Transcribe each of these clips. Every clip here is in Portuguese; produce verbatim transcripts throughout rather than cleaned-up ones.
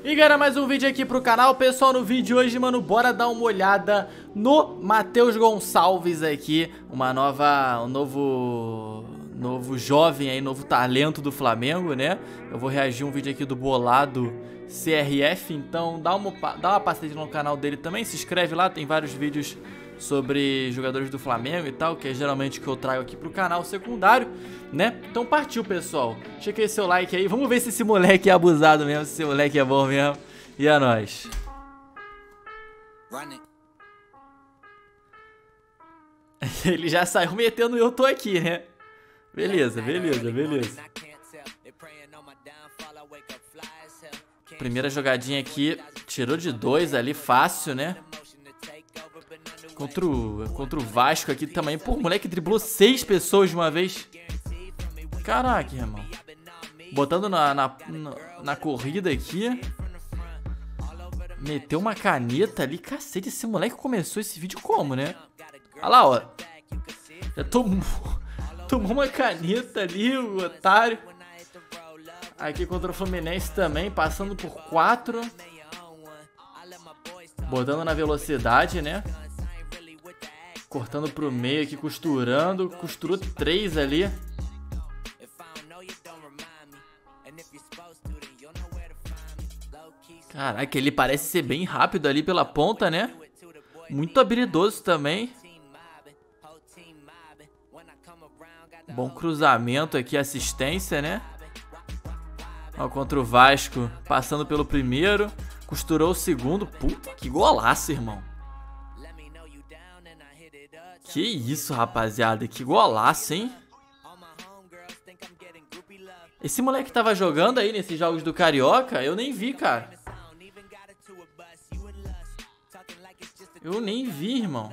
E galera, mais um vídeo aqui pro canal. Pessoal, no vídeo de hoje, mano, bora dar uma olhada no Matheus Gonçalves aqui. Uma nova, um novo, novo jovem aí, novo talento do Flamengo, né? Eu vou reagir um vídeo aqui do Bolado C R F, então dá uma, dá uma passadinha no canal dele também. Se inscreve lá, tem vários vídeos sobre jogadores do Flamengo e tal, que é geralmente o que eu trago aqui pro canal secundário, né? Então partiu, pessoal. Checa aí seu like aí. Vamos ver se esse moleque é abusado mesmo, se esse moleque é bom mesmo. E é nóis. Ele já saiu metendo eu tô aqui, né? Beleza, beleza, beleza. Primeira jogadinha aqui, tirou de dois ali, fácil, né? Contra o, contra o Vasco aqui também. Pô, o moleque driblou seis pessoas de uma vez. Caraca, irmão. Botando na, na, na, na corrida aqui. Meteu uma caneta ali. Cacete, esse moleque começou esse vídeo como, né? Olha lá, ó. Já tomou, tomou uma caneta ali, o otário. Aqui contra o Fluminense também, passando por quatro. Botando na velocidade, né? Cortando pro meio aqui, costurando. Costurou três ali. Caraca, ele parece ser bem rápido ali pela ponta, né? Muito habilidoso também. Bom cruzamento aqui, assistência, né? Ó, contra o Vasco, passando pelo primeiro. Costurou o segundo. Puta, que golaço, irmão. Que isso, rapaziada. Que golaço, hein? Esse moleque tava jogando aí nesses jogos do Carioca? Eu nem vi, cara. Eu nem vi, irmão.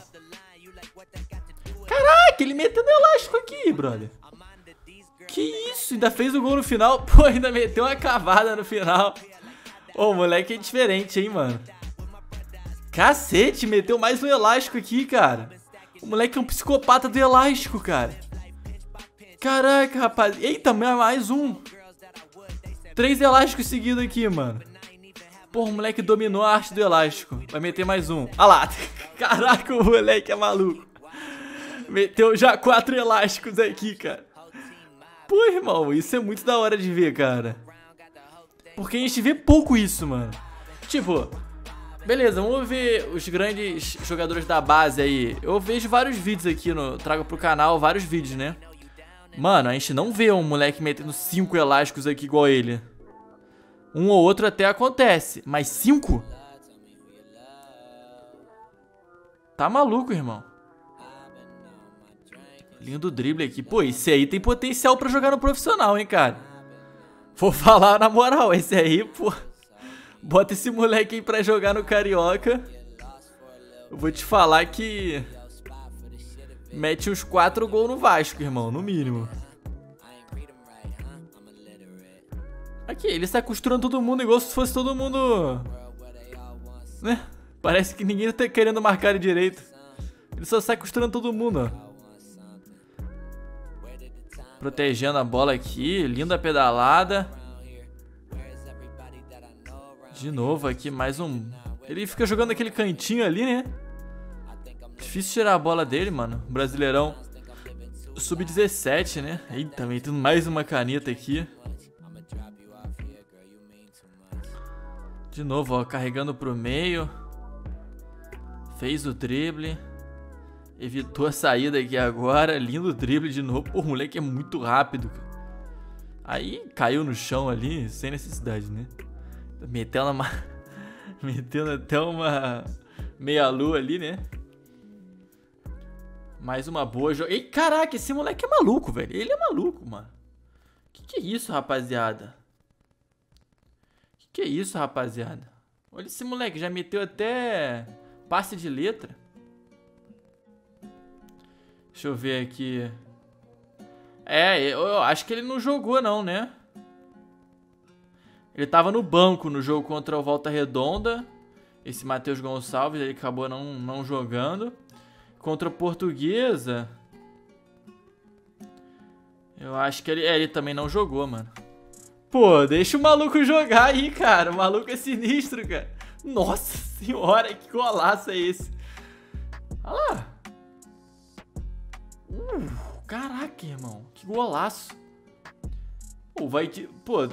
Caraca, ele metendo elástico aqui, brother. Que isso? Ainda fez o gol no final. Pô, ainda meteu uma cavada no final. Ô, o moleque é diferente, hein, mano. Cacete, meteu mais um elástico aqui, cara. O moleque é um psicopata do elástico, cara. Caraca, rapaz. Eita, mais um. Três elásticos seguidos aqui, mano. Porra, o moleque dominou a arte do elástico. Vai meter mais um. Olha lá. Caraca, o moleque é maluco. Meteu já quatro elásticos aqui, cara. Pô, irmão, isso é muito da hora de ver, cara. Porque a gente vê pouco isso, mano. Tipo... Beleza, vamos ver os grandes jogadores da base aí. Eu vejo vários vídeos aqui, no, trago pro canal vários vídeos, né? Mano, a gente não vê um moleque metendo cinco elásticos aqui igual ele. Um ou outro até acontece, mas cinco? Tá maluco, irmão. Lindo drible aqui. Pô, esse aí tem potencial pra jogar no profissional, hein, cara. Vou falar na moral, esse aí, pô... Bota esse moleque aí pra jogar no Carioca. Eu vou te falar que... Mete uns quatro gols no Vasco, irmão, no mínimo. Aqui, ele está costurando todo mundo igual se fosse todo mundo... Né? Parece que ninguém tá querendo marcar ele direito. Ele só sai costurando todo mundo, ó. Protegendo a bola aqui, linda pedalada. De novo aqui, mais um... Ele fica jogando aquele cantinho ali, né? Difícil tirar a bola dele, mano. Brasileirão sub dezessete, né? Eita, metendo mais uma caneta aqui. De novo, ó, carregando pro meio. Fez o drible. Evitou a saída aqui agora. Lindo drible de novo. Pô, o moleque é muito rápido. Aí caiu no chão ali, sem necessidade, né? Metendo uma... Metendo até uma meia-lua ali, né? Mais uma boa jogada. Ei, caraca, esse moleque é maluco, velho. Ele é maluco, mano. Que que é isso, rapaziada? Que que é isso, rapaziada? Olha esse moleque, já meteu até passe de letra. Deixa eu ver aqui. É, eu acho que ele não jogou não, né? Ele tava no banco no jogo contra o Volta Redonda. Esse Matheus Gonçalves, ele acabou não, não jogando. Contra a Portuguesa. Eu acho que ele, é, ele também não jogou, mano. Pô, deixa o maluco jogar aí, cara. O maluco é sinistro, cara. Nossa senhora, que golaço é esse? Olha lá. Uh, caraca, irmão. Que golaço. Pô, vai de... Pô.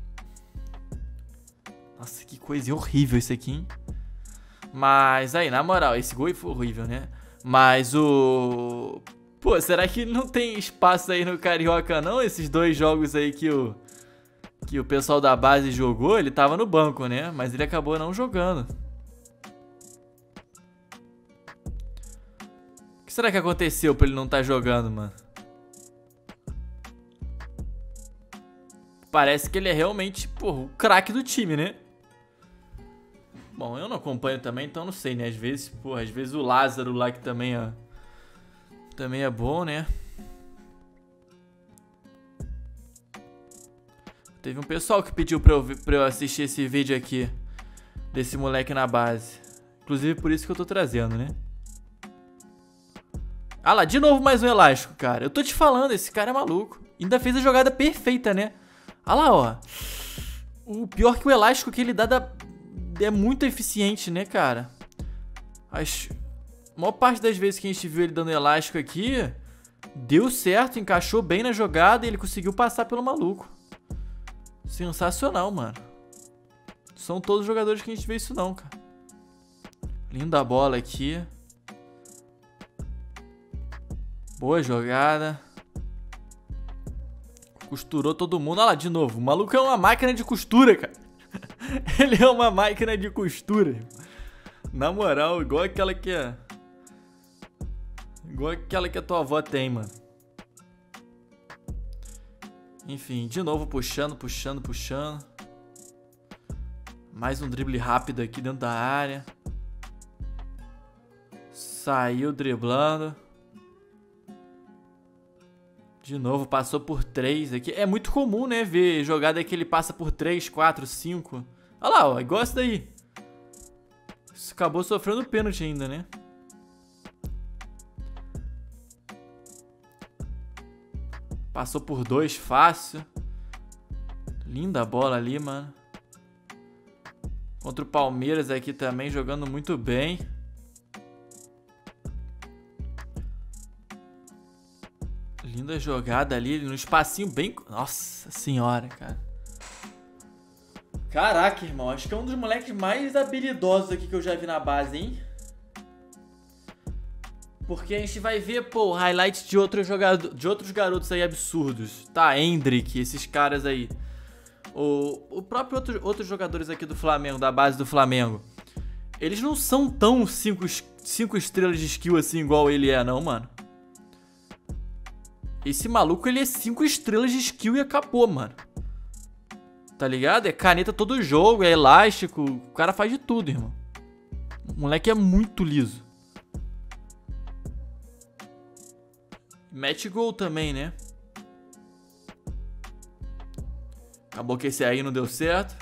Nossa, que coisa horrível isso aqui, hein? Mas aí, na moral, esse gol foi horrível, né? Mas o... Pô, será que não tem espaço aí no Carioca, não? Esses dois jogos aí que o... Que o pessoal da base jogou, ele tava no banco, né? Mas ele acabou não jogando. O que será que aconteceu pra ele não estar jogando, mano? Parece que ele é realmente, porra, o craque do time, né? Bom, eu não acompanho também, então não sei, né? Às vezes, porra, às vezes o Lázaro lá que também é... Também é bom, né? Teve um pessoal que pediu pra eu, pra eu assistir esse vídeo aqui. Desse moleque na base. Inclusive por isso que eu tô trazendo, né? Ah lá, de novo mais um elástico, cara. Eu tô te falando, esse cara é maluco. Ainda fez a jogada perfeita, né? Ah lá, ó. O pior que o elástico que ele dá, dá é muito eficiente, né, cara? As... A maior parte das vezes que a gente viu ele dando elástico aqui, deu certo, encaixou bem na jogada e ele conseguiu passar pelo maluco. Sensacional, mano. São todos os jogadores que a gente vê isso não, cara. Linda bola aqui. Boa jogada. Costurou todo mundo. Olha lá, de novo. O maluco é uma máquina de costura, cara. Ele é uma máquina de costura. Na moral, igual aquela que é... Igual aquela que a tua avó tem, mano. Enfim, de novo puxando, puxando, puxando. Mais um drible rápido aqui dentro da área. Saiu driblando. De novo, passou por três aqui. É muito comum, né, ver jogada que ele passa por três, quatro, cinco. Olha lá, ó, igual essa daí. Isso acabou sofrendo pênalti ainda, né? Passou por dois, fácil. Linda a bola ali, mano. Contra o Palmeiras aqui também, jogando muito bem. Linda jogada ali, no espacinho bem... Nossa senhora, cara. Caraca, irmão. Acho que é um dos moleques mais habilidosos aqui que eu já vi na base, hein? Porque a gente vai ver, pô, highlights de outros jogadores, de outros garotos aí absurdos. Tá, Hendrick, esses caras aí. O, o próprio outro, outros jogadores aqui do Flamengo, da base do Flamengo. Eles não são tão cinco, cinco estrelas de skill assim, igual ele é, não, mano. Esse maluco, ele é cinco estrelas de skill e acabou, mano. Tá ligado? É caneta todo jogo, é elástico. O cara faz de tudo, irmão. O moleque é muito liso. Mete gol também, né? Acabou que esse aí não deu certo.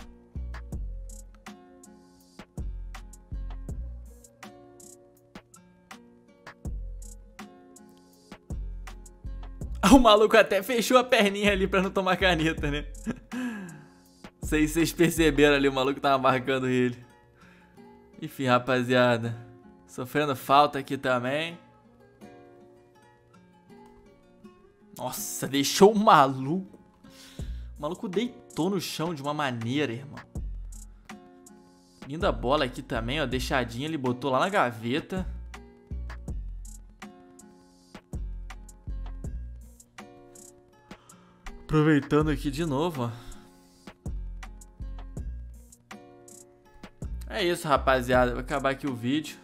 O maluco até fechou a perninha ali pra não tomar caneta, né? Não sei se vocês perceberam ali, o maluco tava marcando ele. Enfim, rapaziada. Sofrendo falta aqui também. Nossa, deixou o maluco. O maluco deitou no chão de uma maneira, irmão. Linda bola aqui também, ó. Deixadinha, ele botou lá na gaveta. Aproveitando aqui de novo, ó. É isso, rapaziada. Vai acabar aqui o vídeo.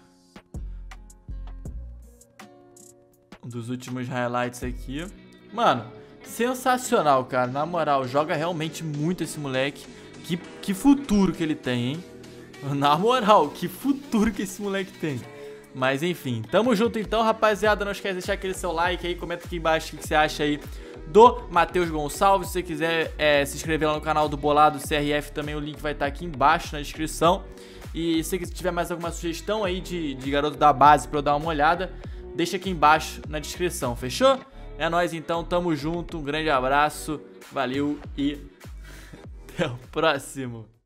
Um dos últimos highlights aqui. Mano, sensacional, cara. Na moral, joga realmente muito esse moleque. Que, que futuro que ele tem, hein? Na moral, que futuro que esse moleque tem. Mas enfim, tamo junto então, rapaziada. Não esquece de deixar aquele seu like aí. Comenta aqui embaixo o que você acha aí do Matheus Gonçalves. Se você quiser é, se inscrever lá no canal do Bolado C R F, também o link vai estar aqui embaixo na descrição. E se você tiver mais alguma sugestão aí de, de garoto da base pra eu dar uma olhada, deixa aqui embaixo na descrição, fechou? É nóis então, tamo junto, um grande abraço, valeu e Até o próximo.